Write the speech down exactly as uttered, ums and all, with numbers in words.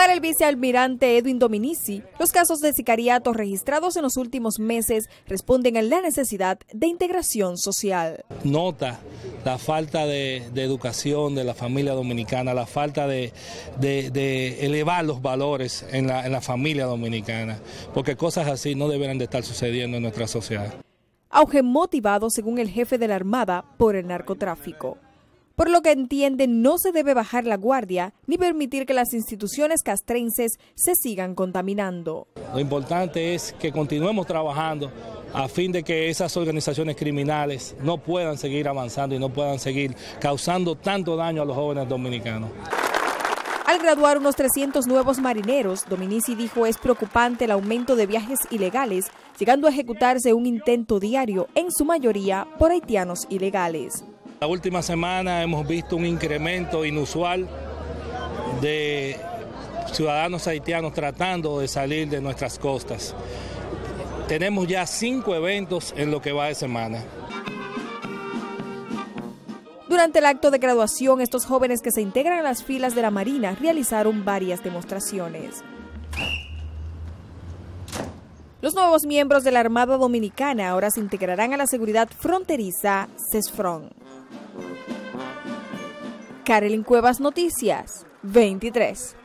Para el vicealmirante Edwin Dominici, los casos de sicariato registrados en los últimos meses responden a la necesidad de integración social. Nota la falta de, de educación de la familia dominicana, la falta de, de, de elevar los valores en la, en la familia dominicana, porque cosas así no deberían de estar sucediendo en nuestra sociedad. Auge motivado, según el jefe de la Armada, por el narcotráfico. Por lo que entiende, no se debe bajar la guardia ni permitir que las instituciones castrenses se sigan contaminando. Lo importante es que continuemos trabajando a fin de que esas organizaciones criminales no puedan seguir avanzando y no puedan seguir causando tanto daño a los jóvenes dominicanos. Al graduar unos trescientos nuevos marineros, Dominici dijo es preocupante el aumento de viajes ilegales, llegando a ejecutarse un intento diario, en su mayoría por haitianos ilegales. La última semana hemos visto un incremento inusual de ciudadanos haitianos tratando de salir de nuestras costas. Tenemos ya cinco eventos en lo que va de semana. Durante el acto de graduación, estos jóvenes que se integran a las filas de la Marina realizaron varias demostraciones. Los nuevos miembros de la Armada Dominicana ahora se integrarán a la seguridad fronteriza CESFRON. Carolyn Cuevas, Noticias veintitrés.